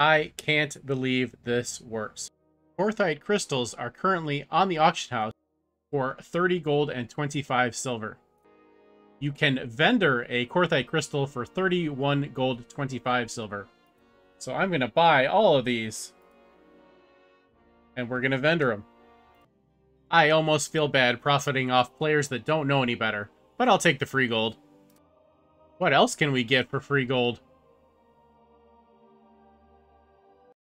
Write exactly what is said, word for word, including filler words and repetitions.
I can't believe this works. Orthite crystals are currently on the auction house for thirty gold and twenty-five silver. You can vendor a Korthite crystal for thirty-one gold, twenty-five silver. So I'm going to buy all of these. And we're going to vendor them. I almost feel bad profiting off players that don't know any better. But I'll take the free gold. What else can we get for free gold?